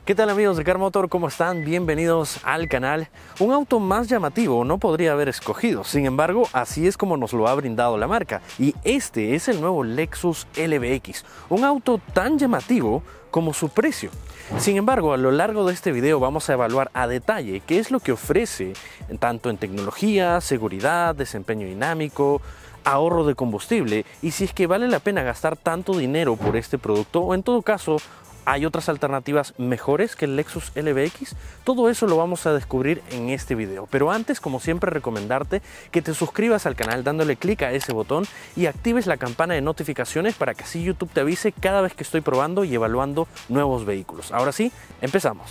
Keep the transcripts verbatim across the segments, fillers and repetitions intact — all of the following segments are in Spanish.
¿Qué tal amigos de Car Motor? ¿Cómo están? Bienvenidos al canal. Un auto más llamativo no podría haber escogido, sin embargo así es como nos lo ha brindado la marca, y este es el nuevo Lexus L B X, un auto tan llamativo como su precio. Sin embargo, a lo largo de este video vamos a evaluar a detalle qué es lo que ofrece tanto en tecnología, seguridad, desempeño dinámico, ahorro de combustible, y si es que vale la pena gastar tanto dinero por este producto, o en todo caso ¿hay otras alternativas mejores que el Lexus L B X? Todo eso lo vamos a descubrir en este video. Pero antes, como siempre, recomendarte que te suscribas al canal dándole clic a ese botón y actives la campana de notificaciones para que así YouTube te avise cada vez que estoy probando y evaluando nuevos vehículos. Ahora sí, empezamos.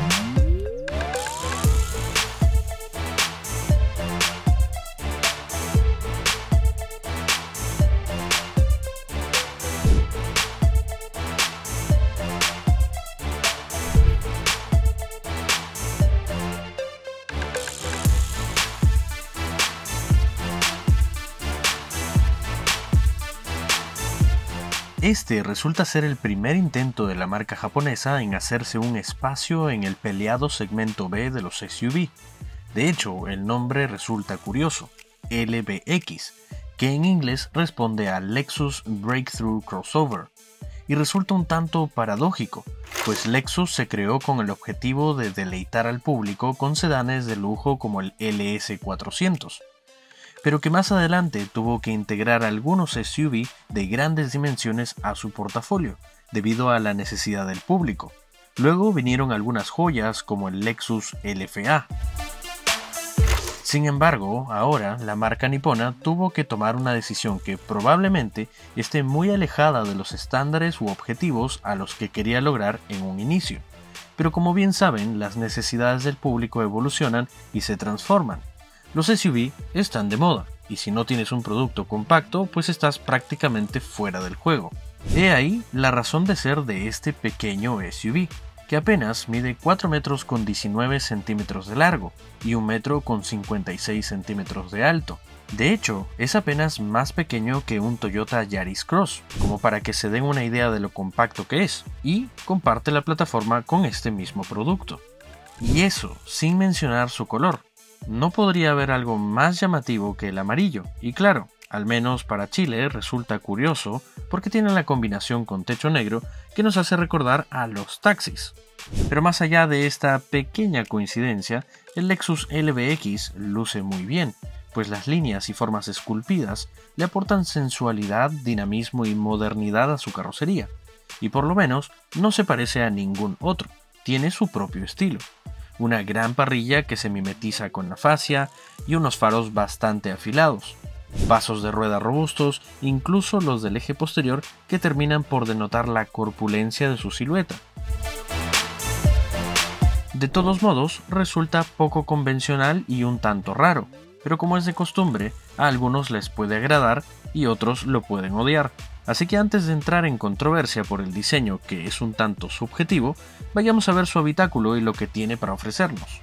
Este resulta ser el primer intento de la marca japonesa en hacerse un espacio en el peleado segmento B de los S U V. De hecho, el nombre resulta curioso, L B X, que en inglés responde a Lexus Breakthrough Crossover, y resulta un tanto paradójico, pues Lexus se creó con el objetivo de deleitar al público con sedanes de lujo como el L S cuatrocientos. Pero que más adelante tuvo que integrar algunos S U V de grandes dimensiones a su portafolio, debido a la necesidad del público. Luego vinieron algunas joyas como el Lexus L F A. Sin embargo, ahora la marca nipona tuvo que tomar una decisión que probablemente esté muy alejada de los estándares u objetivos a los que quería lograr en un inicio. Pero como bien saben, las necesidades del público evolucionan y se transforman. Los S U V están de moda, y si no tienes un producto compacto, pues estás prácticamente fuera del juego. He ahí la razón de ser de este pequeño S U V, que apenas mide cuatro metros con diecinueve centímetros de largo y un metro con cincuenta y seis centímetros de alto. De hecho, es apenas más pequeño que un Toyota Yaris Cross, como para que se den una idea de lo compacto que es, y comparte la plataforma con este mismo producto. Y eso sin mencionar su color. No podría haber algo más llamativo que el amarillo, y claro, al menos para Chile resulta curioso porque tiene la combinación con techo negro que nos hace recordar a los taxis. Pero más allá de esta pequeña coincidencia, el Lexus L B X luce muy bien, pues las líneas y formas esculpidas le aportan sensualidad, dinamismo y modernidad a su carrocería, y por lo menos no se parece a ningún otro, tiene su propio estilo. Una gran parrilla que se mimetiza con la fascia y unos faros bastante afilados, pasos de rueda robustos, incluso los del eje posterior que terminan por denotar la corpulencia de su silueta. De todos modos, resulta poco convencional y un tanto raro, pero como es de costumbre, a algunos les puede agradar y otros lo pueden odiar. Así que antes de entrar en controversia por el diseño, que es un tanto subjetivo, vayamos a ver su habitáculo y lo que tiene para ofrecernos.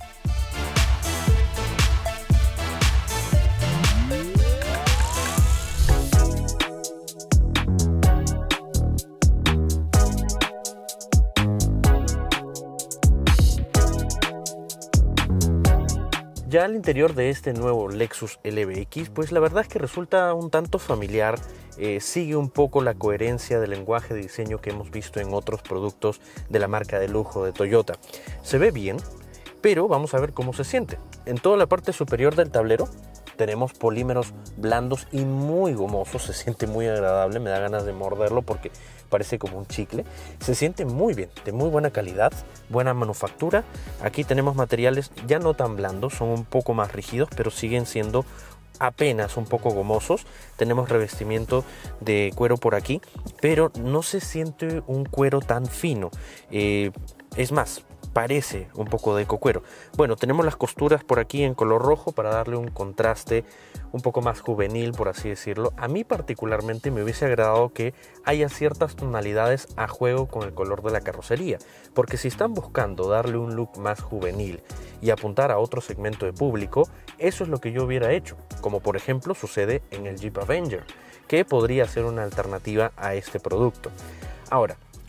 Ya al interior de este nuevo Lexus L B X, pues la verdad es que resulta un tanto familiar, eh, sigue un poco la coherencia del lenguaje de diseño que hemos visto en otros productos de la marca de lujo de Toyota. Se ve bien, pero vamos a ver cómo se siente. En toda la parte superior del tablero tenemos polímeros blandos y muy gomosos, se siente muy agradable, me da ganas de morderlo porque parece como un chicle. Se siente muy bien, de muy buena calidad, buena manufactura. Aquí tenemos materiales ya no tan blandos, son un poco más rígidos, pero siguen siendo apenas un poco gomosos. Tenemos revestimiento de cuero por aquí, pero no se siente un cuero tan fino. Eh, es más, parece un poco de ecocuero. Bueno, tenemos las costuras por aquí en color rojo para darle un contraste un poco más juvenil, por así decirlo. A mí particularmente me hubiese agradado que haya ciertas tonalidades a juego con el color de la carrocería, porque si están buscando darle un look más juvenil y apuntar a otro segmento de público, eso es lo que yo hubiera hecho, como por ejemplo sucede en el Jeep Avenger, que podría ser una alternativa a este producto. Ahora,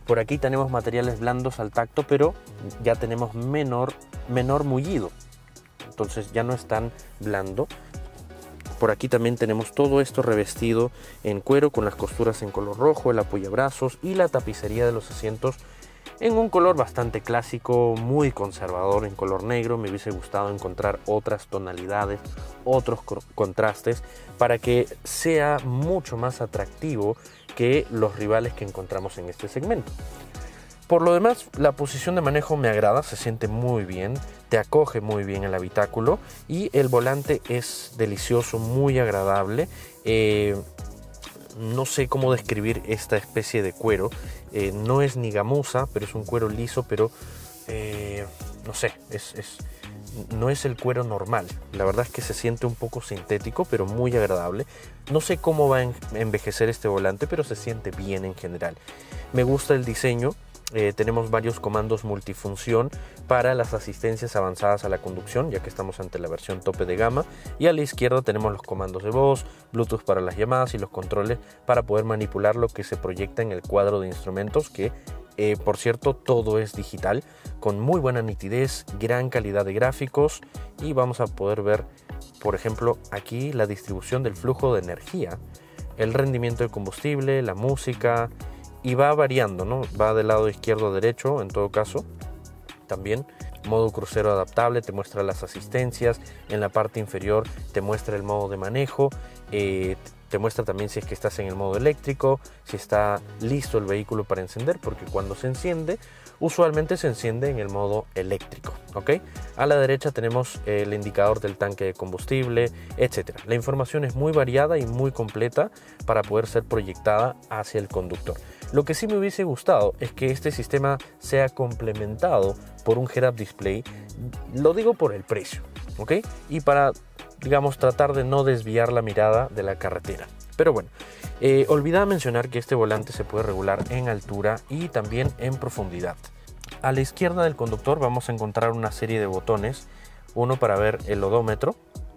Por aquí tenemos materiales blandos al tacto, pero ya tenemos menor, menor mullido. Entonces ya no es tan blando. Por aquí también tenemos todo esto revestido en cuero con las costuras en color rojo, el apoyabrazos y la tapicería de los asientos en un color bastante clásico, muy conservador en color negro. Me hubiese gustado encontrar otras tonalidades, otros contrastes para que sea mucho más atractivo que los rivales que encontramos en este segmento. Por lo demás, la posición de manejo me agrada, se siente muy bien, te acoge muy bien el habitáculo y el volante es delicioso, muy agradable. Eh, no sé cómo describir esta especie de cuero, eh, no es ni gamuza, pero es un cuero liso, pero eh, no sé, es, es, no es el cuero normal. La verdad es que se siente un poco sintético, pero muy agradable. No sé cómo va a envejecer este volante, pero se siente bien en general. Me gusta el diseño. Eh, tenemos varios comandos multifunción para las asistencias avanzadas a la conducción, ya que estamos ante la versión tope de gama, y a la izquierda tenemos los comandos de voz, Bluetooth para las llamadas y los controles para poder manipular lo que se proyecta en el cuadro de instrumentos, que eh, por cierto todo es digital con muy buena nitidez, gran calidad de gráficos, y vamos a poder ver por ejemplo aquí la distribución del flujo de energía, el rendimiento de combustible, la música. Y va variando, ¿no? Va del lado izquierdo a derecho, en todo caso. También modo crucero adaptable, te muestra las asistencias. En la parte inferior te muestra el modo de manejo. Eh, te muestra también si es que estás en el modo eléctrico, si está listo el vehículo para encender, porque cuando se enciende, usualmente se enciende en el modo eléctrico, ¿ok? A la derecha tenemos el indicador del tanque de combustible, etcétera. La información es muy variada y muy completa para poder ser proyectada hacia el conductor. Lo que sí me hubiese gustado es que este sistema sea complementado por un head-up display. Lo digo por el precio, ¿ok? Y para, digamos, tratar de no desviar la mirada de la carretera. Pero bueno, eh, olvidaba mencionar que este volante se puede regular en altura y también en profundidad. A la izquierda del conductor vamos a encontrar una serie de botones. Uno para ver el odómetro.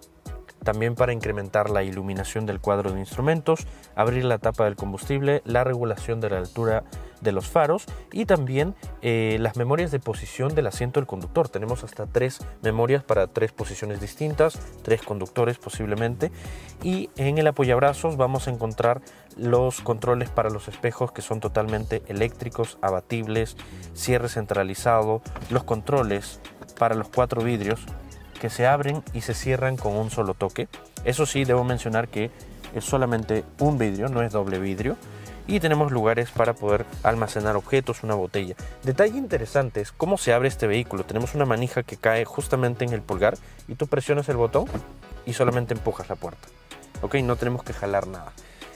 También para incrementar la iluminación del cuadro de instrumentos, abrir la tapa del combustible, la regulación de la altura de los faros y también eh, las memorias de posición del asiento del conductor. Tenemos hasta tres memorias para tres posiciones distintas, tres conductores posiblemente. Y en el apoyabrazos vamos a encontrar los controles para los espejos, que son totalmente eléctricos, abatibles, cierre centralizado, los controles para los cuatro vidrios, que se abren y se cierran con un solo toque. Eso sí, debo mencionar que es solamente un vidrio, no es doble vidrio. Y tenemos lugares para poder almacenar objetos, una botella. Detalle interesante es cómo se abre este vehículo. Tenemos una manija que cae justamente en el pulgar y tú presionas el botón y solamente empujas la puerta. Ok, no tenemos que jalar nada.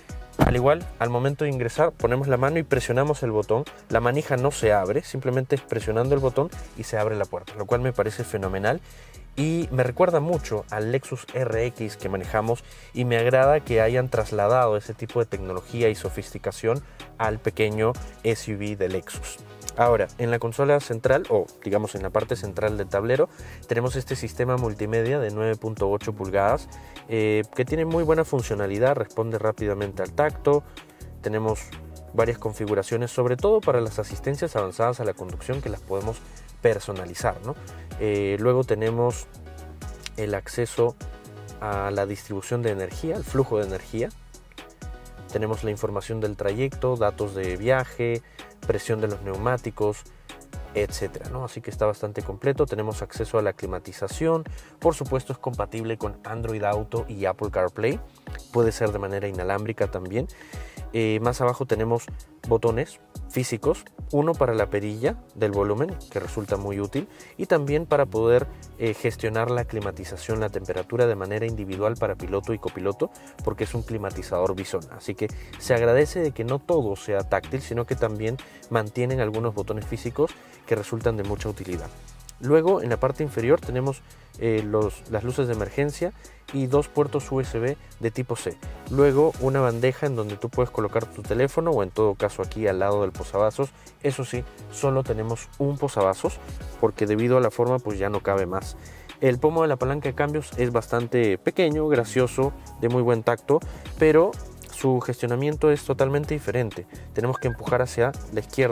Al igual, al momento de ingresar, ponemos la mano y presionamos el botón. La manija no se abre, simplemente es presionando el botón y se abre la puerta, lo cual me parece fenomenal. Y me recuerda mucho al Lexus R X que manejamos y me agrada que hayan trasladado ese tipo de tecnología y sofisticación al pequeño S U V de Lexus. Ahora, en la consola central, o digamos en la parte central del tablero, tenemos este sistema multimedia de nueve punto ocho pulgadas eh, que tiene muy buena funcionalidad, responde rápidamente al tacto. Tenemos varias configuraciones, sobre todo para las asistencias avanzadas a la conducción, que las podemos personalizar, ¿no? Eh, luego tenemos el acceso a la distribución de energía, el flujo de energía. Tenemos la información del trayecto, datos de viaje, presión de los neumáticos, etcétera, ¿no? Así que está bastante completo. Tenemos acceso a la climatización. Por supuesto es compatible con Android Auto y Apple CarPlay. Puede ser de manera inalámbrica también. Eh, más abajo tenemos botones físicos, uno para la perilla del volumen, que resulta muy útil, y también para poder eh, gestionar la climatización, la temperatura de manera individual para piloto y copiloto, porque es un climatizador bisón. Así que se agradece de que no todo sea táctil, sino que también mantienen algunos botones físicos que resultan de mucha utilidad. Luego, en la parte inferior tenemos eh, los, las luces de emergencia y dos puertos U S B de tipo C. Luego, una bandeja en donde tú puedes colocar tu teléfono, o en todo caso aquí al lado del posavasos. Eso sí, solo tenemos un posavasos porque debido a la forma pues ya no cabe más. El pomo de la palanca de cambios es bastante pequeño, gracioso, de muy buen tacto, pero su gestionamiento es totalmente diferente. Tenemos que empujar hacia la izquierda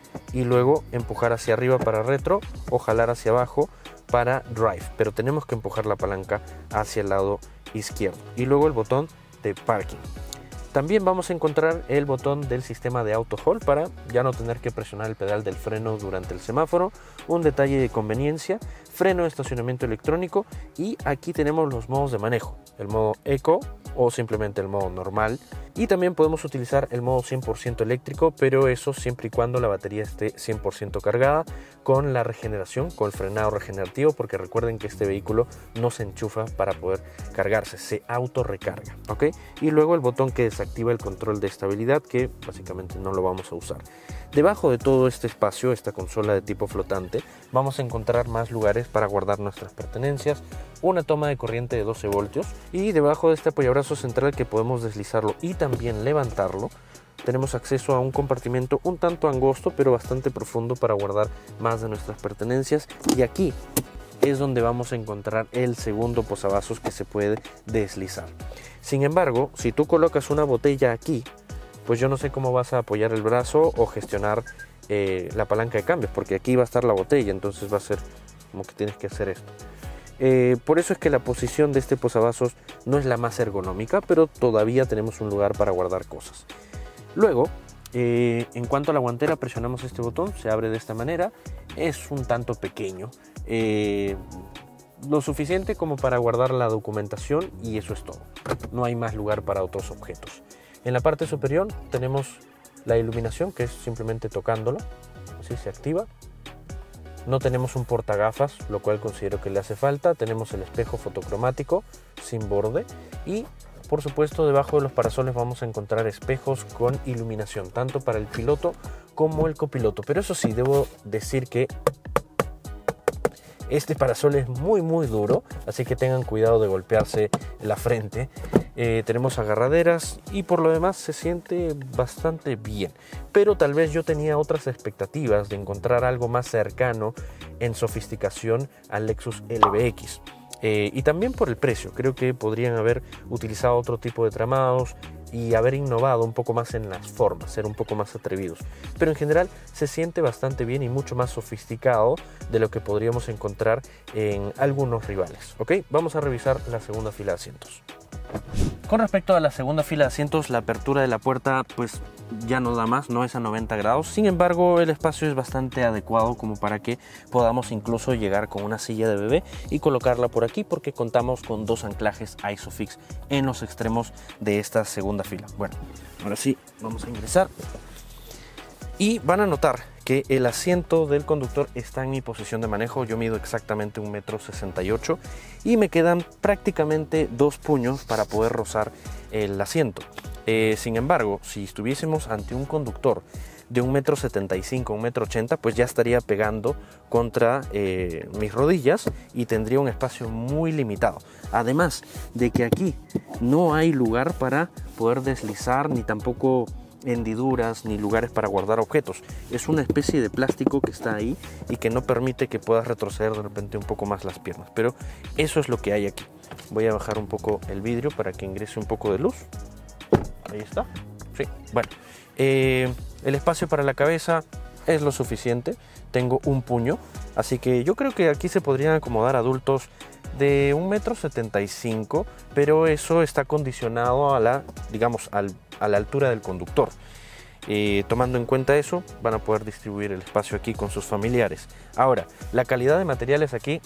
y luego empujar hacia arriba para retro o jalar hacia abajo para drive, pero tenemos que empujar la palanca hacia el lado izquierdo y luego el botón de parking. También vamos a encontrar el botón del sistema de auto hold para ya no tener que presionar el pedal del freno durante el semáforo, un detalle de conveniencia, freno de estacionamiento electrónico, y aquí tenemos los modos de manejo, el modo Eco o simplemente el modo normal, y también podemos utilizar el modo cien por ciento eléctrico, pero eso siempre y cuando la batería esté cien por ciento cargada, con la regeneración, con el frenado regenerativo, porque recuerden que este vehículo no se enchufa para poder cargarse, se auto recarga, ¿ok? Y luego el botón que desactiva el control de estabilidad, que básicamente no lo vamos a usar. Debajo de todo este espacio, esta consola de tipo flotante, vamos a encontrar más lugares para guardar nuestras pertenencias, una toma de corriente de doce voltios, y debajo de este apoyabrazo central que podemos deslizarlo y también levantarlo, tenemos acceso a un compartimento un tanto angosto pero bastante profundo para guardar más de nuestras pertenencias, y aquí es donde vamos a encontrar el segundo posavasos que se puede deslizar. Sin embargo, si tú colocas una botella aquí, pues yo no sé cómo vas a apoyar el brazo o gestionar eh, la palanca de cambios, porque aquí va a estar la botella, entonces va a ser como que tienes que hacer esto. Eh, por eso es que la posición de este posavasos no es la más ergonómica, pero todavía tenemos un lugar para guardar cosas. Luego, eh, en cuanto a la guantera, presionamos este botón, se abre de esta manera, es un tanto pequeño, eh, lo suficiente como para guardar la documentación, y eso es todo, no hay más lugar para otros objetos. En la parte superior tenemos la iluminación, que es simplemente tocándolo, así se activa. No tenemos un portagafas, lo cual considero que le hace falta. Tenemos el espejo fotocromático sin borde, y por supuesto debajo de los parasoles vamos a encontrar espejos con iluminación, tanto para el piloto como el copiloto. Pero eso sí, debo decir que este parasol es muy muy duro, así que tengan cuidado de golpearse la frente. Eh, tenemos agarraderas y por lo demás se siente bastante bien, pero tal vez yo tenía otras expectativas de encontrar algo más cercano en sofisticación al Lexus L B X, eh, y también por el precio. Creo que podrían haber utilizado otro tipo de tramados y haber innovado un poco más en las formas, ser un poco más atrevidos, pero en general se siente bastante bien y mucho más sofisticado de lo que podríamos encontrar en algunos rivales. Ok, vamos a revisar la segunda fila de asientos. Con respecto a la segunda fila de asientos, la apertura de la puerta pues ya no da más, no es a noventa grados. Sin embargo, el espacio es bastante adecuado como para que podamos incluso llegar con una silla de bebé y colocarla por aquí, porque contamos con dos anclajes ISOFIX en los extremos de esta segunda fila. Bueno, ahora sí, vamos a ingresar y van a notar que el asiento del conductor está en mi posición de manejo. Yo mido exactamente un metro sesenta y ocho y me quedan prácticamente dos puños para poder rozar el asiento. Eh, sin embargo, si estuviésemos ante un conductor de un metro setenta y cinco, un metro ochenta, pues ya estaría pegando contra eh, mis rodillas y tendría un espacio muy limitado. Además de que aquí no hay lugar para poder deslizar, ni tampoco hendiduras ni lugares para guardar objetos. Es una especie de plástico que está ahí y que no permite que puedas retroceder de repente un poco más las piernas, pero eso es lo que hay aquí. Voy a bajar un poco el vidrio para que ingrese un poco de luz. Ahí está. Sí, bueno, eh, el espacio para la cabeza es lo suficiente. Tengo un puño, así que yo creo que aquí se podrían acomodar adultos de un metro setenta y cinco, pero eso está condicionado a la, digamos, al, a la altura del conductor. Eh, tomando en cuenta eso, van a poder distribuir el espacio aquí con sus familiares. Ahora, la calidad de materiales aquí,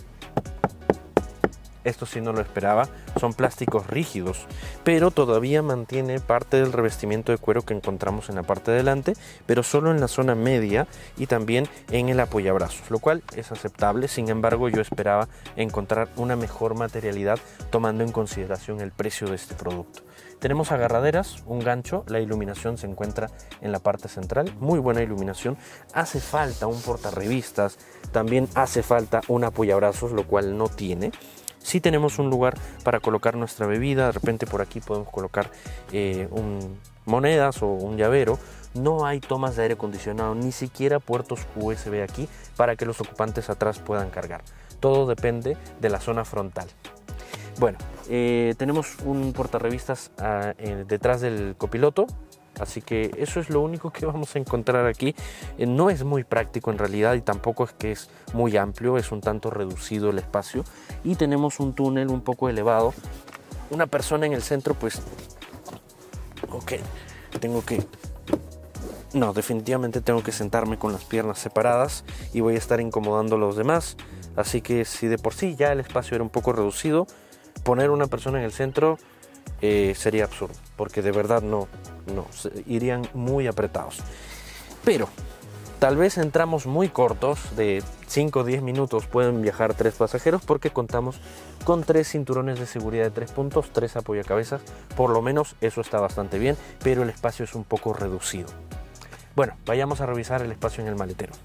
esto sí no lo esperaba, son plásticos rígidos, pero todavía mantiene parte del revestimiento de cuero que encontramos en la parte de delante, pero solo en la zona media y también en el apoyabrazos, lo cual es aceptable. Sin embargo, yo esperaba encontrar una mejor materialidad tomando en consideración el precio de este producto. Tenemos agarraderas, un gancho, la iluminación se encuentra en la parte central, muy buena iluminación. Hace falta un portarrevistas, también hace falta un apoyabrazos, lo cual no tiene. Sí tenemos un lugar para colocar nuestra bebida, de repente por aquí podemos colocar eh, un, monedas o un llavero. No hay tomas de aire acondicionado, ni siquiera puertos U S B aquí para que los ocupantes atrás puedan cargar. Todo depende de la zona frontal. Bueno, eh, tenemos un portarrevistas uh, eh, detrás del copiloto. Así que eso es lo único que vamos a encontrar aquí. Eh, no es muy práctico en realidad y tampoco es que es muy amplio, es un tanto reducido el espacio. Y tenemos un túnel un poco elevado. Una persona en el centro, pues... Ok, tengo que... No, definitivamente tengo que sentarme con las piernas separadas y voy a estar incomodando a los demás. Así que si de por sí ya el espacio era un poco reducido, poner una persona en el centro eh, sería absurdo, porque de verdad no, no, irían muy apretados. Pero tal vez entramos muy cortos, de cinco o diez minutos pueden viajar tres pasajeros, porque contamos con tres cinturones de seguridad de tres puntos, tres apoyacabezas, por lo menos eso está bastante bien, pero el espacio es un poco reducido. Bueno, vayamos a revisar el espacio en el maletero.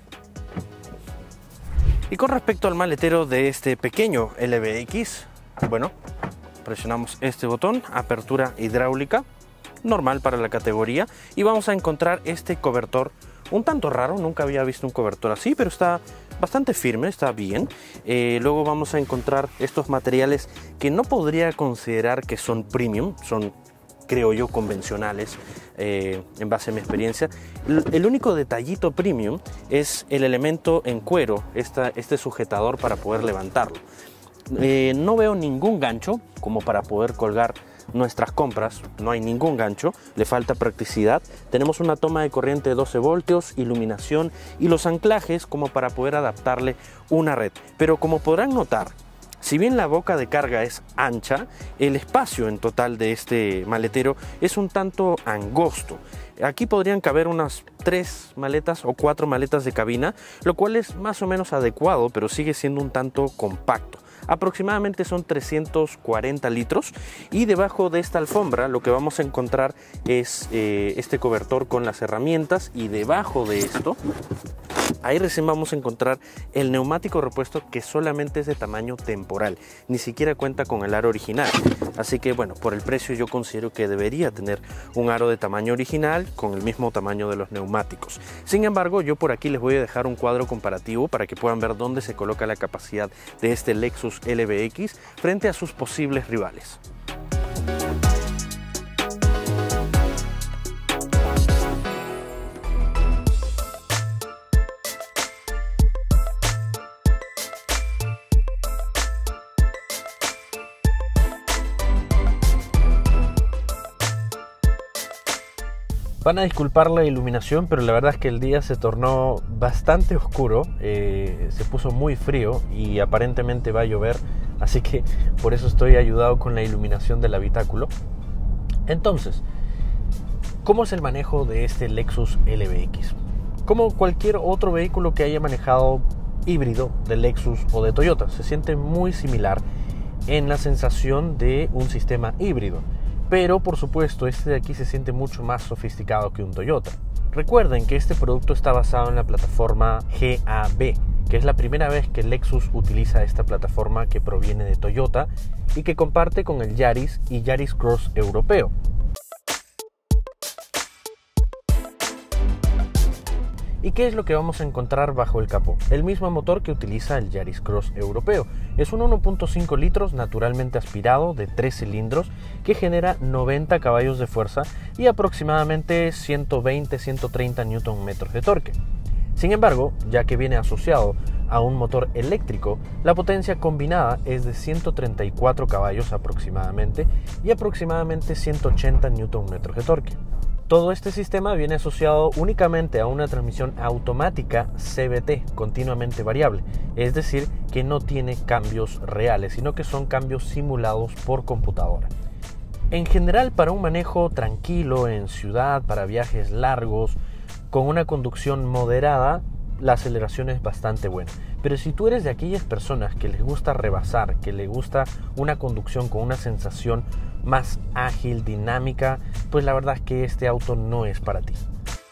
Y con respecto al maletero de este pequeño L B X, bueno, presionamos este botón, apertura hidráulica, normal para la categoría, y vamos a encontrar este cobertor un tanto raro. Nunca había visto un cobertor así, pero está bastante firme, está bien. Eh, luego vamos a encontrar estos materiales que no podría considerar que son premium, son, creo yo, convencionales eh, en base a mi experiencia. El único detallito premium es el elemento en cuero, esta, este sujetador para poder levantarlo. Eh, no veo ningún gancho como para poder colgar nuestras compras, no hay ningún gancho, le falta practicidad. Tenemos una toma de corriente de doce voltios, iluminación y los anclajes como para poder adaptarle una red. Pero como podrán notar, si bien la boca de carga es ancha, el espacio en total de este maletero es un tanto angosto. Aquí podrían caber unas tres maletas o cuatro maletas de cabina, lo cual es más o menos adecuado, pero sigue siendo un tanto compacto. Aproximadamente son trescientos cuarenta litros, y debajo de esta alfombra lo que vamos a encontrar es eh, este cobertor con las herramientas, y debajo de esto, ahí recién vamos a encontrar el neumático repuesto, que solamente es de tamaño temporal, ni siquiera cuenta con el aro original. Así que bueno, por el precio yo considero que debería tener un aro de tamaño original con el mismo tamaño de los neumáticos. Sin embargo, yo por aquí les voy a dejar un cuadro comparativo para que puedan ver dónde se coloca la capacidad de este Lexus L B X frente a sus posibles rivales. Van a disculpar la iluminación, pero la verdad es que el día se tornó bastante oscuro, eh, se puso muy frío y aparentemente va a llover, así que por eso estoy ayudado con la iluminación del habitáculo. Entonces, ¿cómo es el manejo de este Lexus L B X? Como cualquier otro vehículo que haya manejado híbrido de Lexus o de Toyota, se siente muy similar en la sensación de un sistema híbrido. Pero por supuesto este de aquí se siente mucho más sofisticado que un Toyota. Recuerden que este producto está basado en la plataforma G A B, que es la primera vez que Lexus utiliza esta plataforma que proviene de Toyota y que comparte con el Yaris y Yaris Cross europeo. ¿Y qué es lo que vamos a encontrar bajo el capó? El mismo motor que utiliza el Yaris Cross europeo. Es un uno punto cinco litros naturalmente aspirado de tres cilindros que genera noventa caballos de fuerza y aproximadamente ciento veinte a ciento treinta newton metros de torque. Sin embargo, ya que viene asociado a un motor eléctrico, la potencia combinada es de ciento treinta y cuatro caballos aproximadamente y aproximadamente ciento ochenta newton metros de torque. Todo este sistema viene asociado únicamente a una transmisión automática C V T, continuamente variable, es decir, que no tiene cambios reales, sino que son cambios simulados por computadora. En general, para un manejo tranquilo en ciudad, para viajes largos, con una conducción moderada, la aceleración es bastante buena. Pero si tú eres de aquellas personas que les gusta rebasar, que les gusta una conducción con una sensación más ágil, dinámica, pues la verdad es que este auto no es para ti.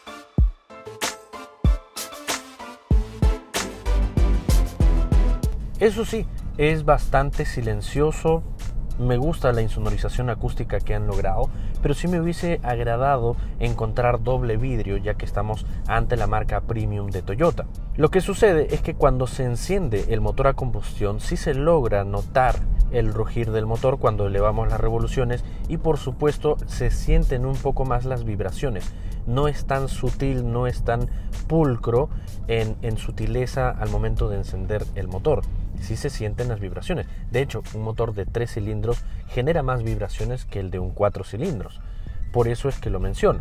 Eso sí, es bastante silencioso. Me gusta la insonorización acústica que han logrado, pero sí me hubiese agradado encontrar doble vidrio, ya que estamos ante la marca Premium de Toyota. Lo que sucede es que cuando se enciende el motor a combustión sí se logra notar el rugir del motor cuando elevamos las revoluciones, y por supuesto se sienten un poco más las vibraciones. No es tan sutil, no es tan pulcro en, en sutileza al momento de encender el motor. Sí se sienten las vibraciones. De hecho, un motor de tres cilindros genera más vibraciones que el de un cuatro cilindros. Por eso es que lo menciono.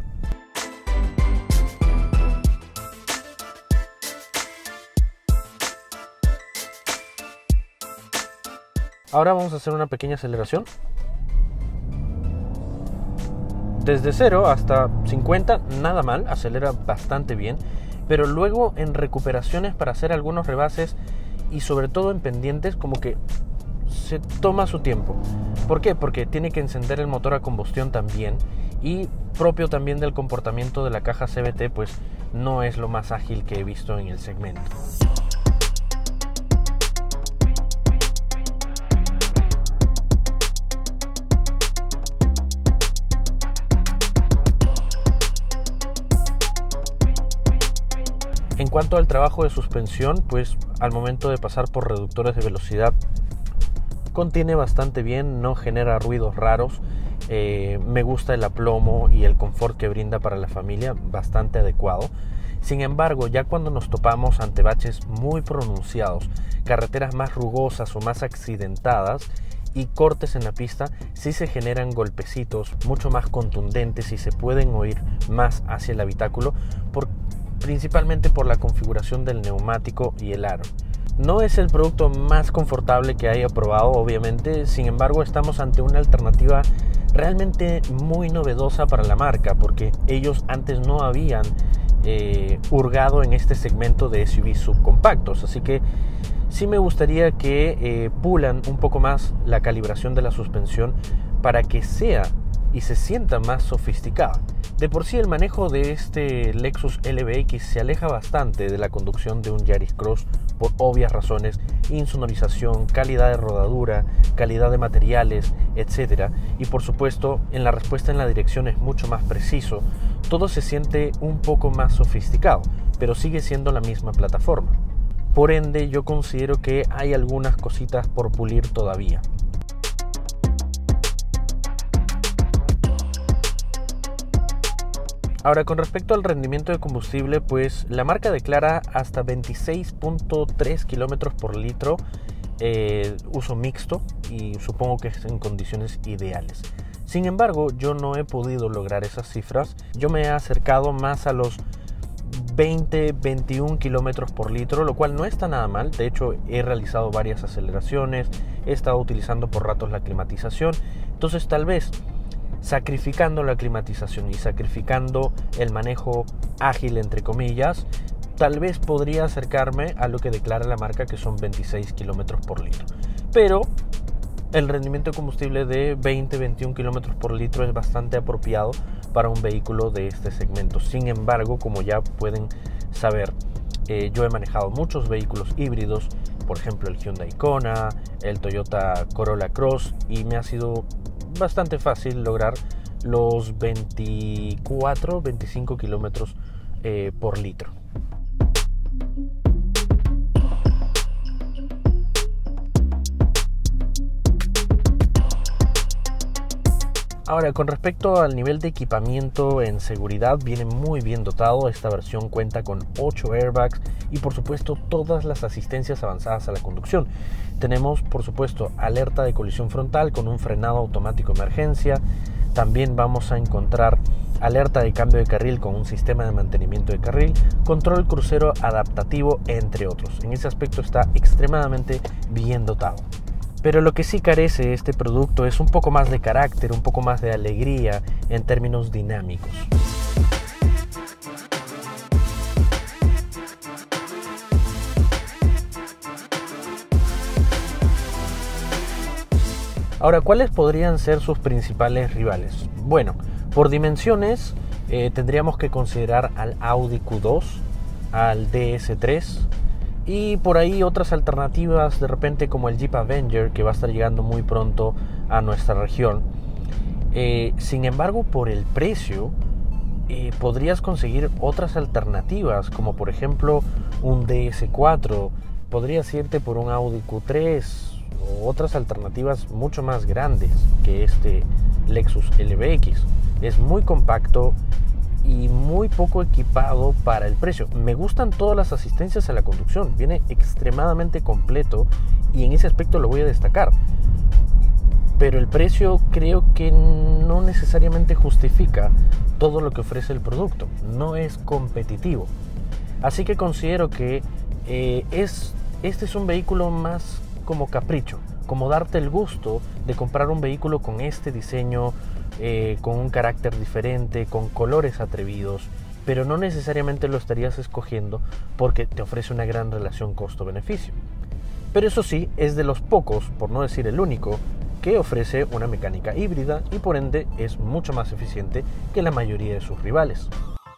Ahora vamos a hacer una pequeña aceleración. Desde cero hasta cincuenta, nada mal, acelera bastante bien, pero luego en recuperaciones para hacer algunos rebases y sobre todo en pendientes como que se toma su tiempo. ¿Por qué? Porque tiene que encender el motor a combustión también, y propio también del comportamiento de la caja C V T, pues no es lo más ágil que he visto en el segmento. En cuanto al trabajo de suspensión, pues al momento de pasar por reductores de velocidad contiene bastante bien, no genera ruidos raros. Eh, me gusta el aplomo y el confort que brinda para la familia, bastante adecuado. Sin embargo, ya cuando nos topamos ante baches muy pronunciados, carreteras más rugosas o más accidentadas y cortes en la pista, sí se generan golpecitos mucho más contundentes y se pueden oír más hacia el habitáculo, por principalmente por la configuración del neumático y el aro. No es el producto más confortable que haya probado, obviamente, sin embargo estamos ante una alternativa realmente muy novedosa para la marca, porque ellos antes no habían eh, hurgado en este segmento de S U V subcompactos, así que sí me gustaría que eh, pulan un poco más la calibración de la suspensión para que sea y se sienta más sofisticada. De por sí el manejo de este Lexus L B X se aleja bastante de la conducción de un Yaris Cross por obvias razones: insonorización, calidad de rodadura, calidad de materiales, etcétera. Y por supuesto, en la respuesta en la dirección es mucho más preciso. Todo se siente un poco más sofisticado, pero sigue siendo la misma plataforma. Por ende, yo considero que hay algunas cositas por pulir todavía. Ahora, con respecto al rendimiento de combustible, pues la marca declara hasta veintiséis punto tres kilómetros por litro, eh, uso mixto, y supongo que es en condiciones ideales. Sin embargo, yo no he podido lograr esas cifras. Yo me he acercado más a los veinte, veintiún kilómetros por litro, lo cual no está nada mal. De hecho, he realizado varias aceleraciones, he estado utilizando por ratos la climatización. Entonces, tal vez sacrificando la climatización y sacrificando el manejo ágil, entre comillas, tal vez podría acercarme a lo que declara la marca, que son veintiséis kilómetros por litro. Pero el rendimiento de combustible de veinte, veintiún kilómetros por litro es bastante apropiado para un vehículo de este segmento. Sin embargo, como ya pueden saber, eh, yo he manejado muchos vehículos híbridos, por ejemplo el Hyundai Kona, el Toyota Corolla Cross, y me ha sido bastante fácil lograr los veinticuatro, veinticinco kilómetros eh, por litro. Ahora, con respecto al nivel de equipamiento en seguridad, viene muy bien dotado. Esta versión cuenta con ocho airbags y por supuesto todas las asistencias avanzadas a la conducción. Tenemos por supuesto alerta de colisión frontal con un frenado automático de emergencia. También vamos a encontrar alerta de cambio de carril con un sistema de mantenimiento de carril, control crucero adaptativo, entre otros. En ese aspecto está extremadamente bien dotado. Pero lo que sí carece este producto es un poco más de carácter, un poco más de alegría en términos dinámicos. Ahora, ¿cuáles podrían ser sus principales rivales? Bueno, por dimensiones eh, tendríamos que considerar al Audi Q dos, al D S tres, y por ahí otras alternativas de repente como el Jeep Avenger, que va a estar llegando muy pronto a nuestra región. Eh, sin embargo, por el precio, eh, podrías conseguir otras alternativas, como por ejemplo un D S cuatro, podrías irte por un Audi Q tres o otras alternativas mucho más grandes que este Lexus L B X. Es muy compacto y muy poco equipado para el precio. Me gustan todas las asistencias a la conducción, viene extremadamente completo y en ese aspecto lo voy a destacar. Pero el precio creo que no necesariamente justifica todo lo que ofrece el producto, no es competitivo. Así que considero que eh, es, este es un vehículo más como capricho, como darte el gusto de comprar un vehículo con este diseño, eh, con un carácter diferente, con colores atrevidos, pero no necesariamente lo estarías escogiendo porque te ofrece una gran relación costo-beneficio. Pero eso sí, es de los pocos, por no decir el único, que ofrece una mecánica híbrida y por ende es mucho más eficiente que la mayoría de sus rivales.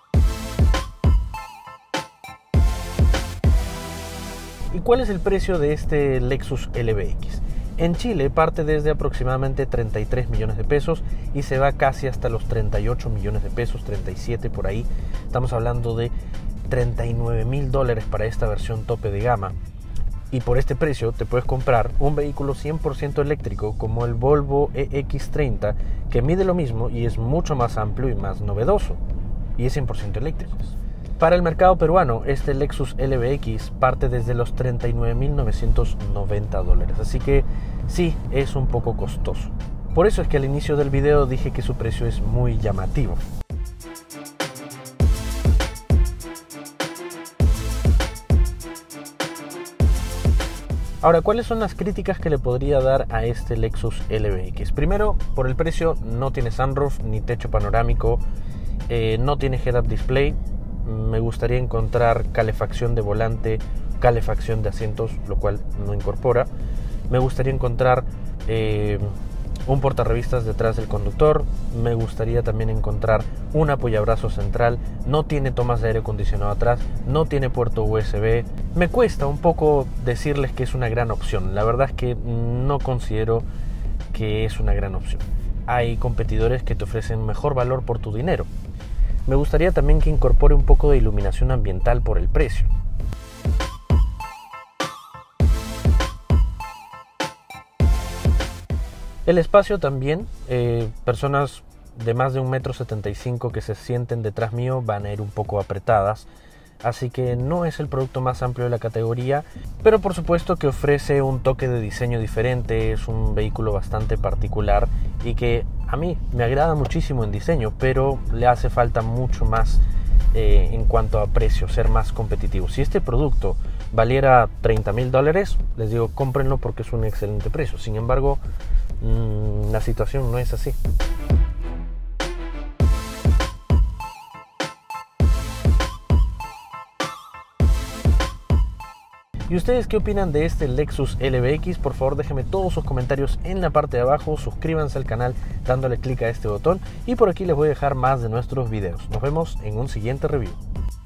¿Y cuál es el precio de este Lexus L B X? En Chile parte desde aproximadamente treinta y tres millones de pesos y se va casi hasta los treinta y ocho millones de pesos, treinta y siete por ahí. Estamos hablando de treinta y nueve mil dólares para esta versión tope de gama. Y por este precio te puedes comprar un vehículo cien por ciento eléctrico como el Volvo E X treinta, que mide lo mismo y es mucho más amplio y más novedoso, y es cien por ciento eléctrico. Para el mercado peruano, este Lexus L B X parte desde los treinta y nueve mil novecientos noventa dólares, así que sí, es un poco costoso. Por eso es que al inicio del video dije que su precio es muy llamativo. Ahora, ¿cuáles son las críticas que le podría dar a este Lexus L B X? Primero, por el precio, no tiene sunroof ni techo panorámico, eh, no tiene head-up display. Me gustaría encontrar calefacción de volante, calefacción de asientos, lo cual no incorpora. Me gustaría encontrar eh, un portarrevistas detrás del conductor. Me gustaría también encontrar un apoyabrazo central. No tiene tomas de aire acondicionado atrás, no tiene puerto U S B. Me cuesta un poco decirles que es una gran opción. La verdad es que no considero que es una gran opción. Hay competidores que te ofrecen mejor valor por tu dinero. Me gustaría también que incorpore un poco de iluminación ambiental por el precio. El espacio también, eh, personas de más de un metro setenta y cinco que se sienten detrás mío van a ir un poco apretadas, así que no es el producto más amplio de la categoría, pero por supuesto que ofrece un toque de diseño diferente, es un vehículo bastante particular y que a mí me agrada muchísimo en diseño, pero le hace falta mucho más eh, en cuanto a precio, ser más competitivo. Si este producto valiera treinta mil dólares, les digo cómprenlo porque es un excelente precio. Sin embargo, mmm, la situación no es así. ¿Y ustedes qué opinan de este Lexus L B X? Por favor déjenme todos sus comentarios en la parte de abajo, suscríbanse al canal dándole clic a este botón y por aquí les voy a dejar más de nuestros videos. Nos vemos en un siguiente review.